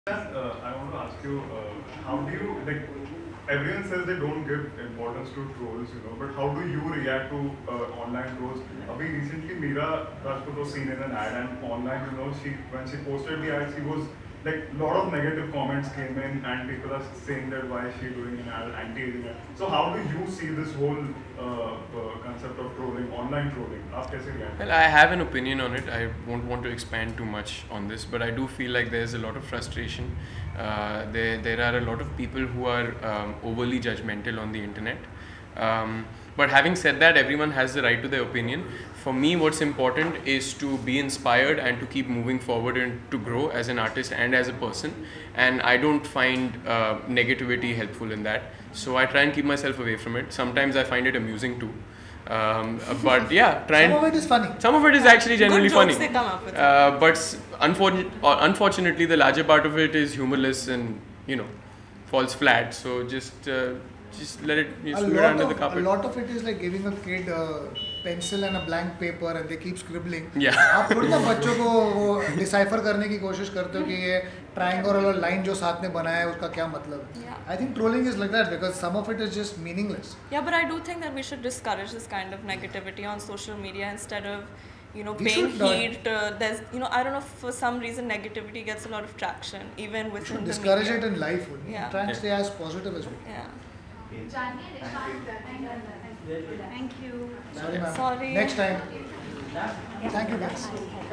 I want to ask you, how do you, like, everyone says they don't give importance to trolls, but how do you react to online trolls? Abhi recently Meera Rajput was seen in an ad, and online, when she posted the ad, she was, like, lot of negative comments came in, and people are saying that why is she doing an ad, anti-aging ad. So how do you see this whole concept of trolling, online trolling? आप कैसे react? Well, I have an opinion on it. I won't want to expand too much on this, but I do feel like there's a lot of frustration. There are a lot of people who are overly judgmental on the internet. But having said that, everyone has the right to their opinion. For me, what's important is to be inspired and to keep moving forward and to grow as an artist and as a person. And I don't find negativity helpful in that. So I try and keep myself away from it. Sometimes I find it amusing too. But yeah, some of it is funny. Some of it is actually genuinely funny. They come up with but unfortunately, the larger part of it is humorless and falls flat. So just let it sweep under the carpet. A lot of it is like giving a kid a pencil and a blank paper and they keep scribbling. Yeah. आप थोड़ी ना बच्चों को वो decipher करने की कोशिश करते हो कि ये triangle और line जो साथ में बनाया है उसका क्या मतलब है. Yeah. I think trolling is like that because some of it is just meaningless. Yeah, but I do think that we should discourage this kind of negativity on social media instead of We paying should heed to there's I don't know, for some reason negativity gets a lot of traction even within the Discourage media. it in life only. Yeah. Try and stay as positive as well. Yeah. Thank you. Sorry, ma'am. Sorry. Next time. Thank you, guys.